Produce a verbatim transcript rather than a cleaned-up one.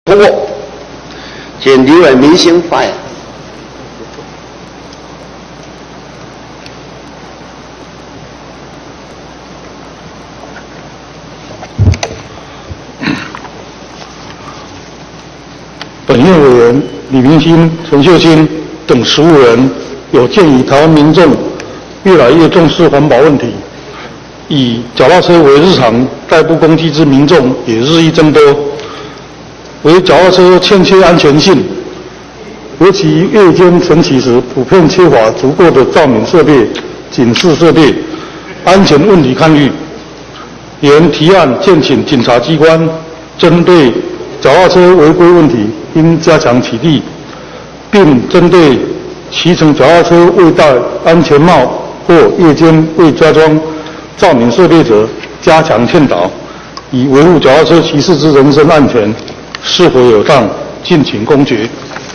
通过，请刘伟明先发言。 本院委员李明兴、陈秀清等十五人有鉴于台湾民众越来越重视环保问题，以脚踏车为日常代步工具之民众也日益增多。为脚踏车欠缺安全性，尤其夜间晨起时，普遍缺乏足够的照明设备、警示设备，安全问题堪虑。原提案建请警察机关针对脚踏车违规问题，应加强取缔，并针对骑乘脚踏车未戴安全帽或夜间未加装照明设备者，加强劝导，以维护脚踏车骑士之人身安全。是否有当，敬请公决。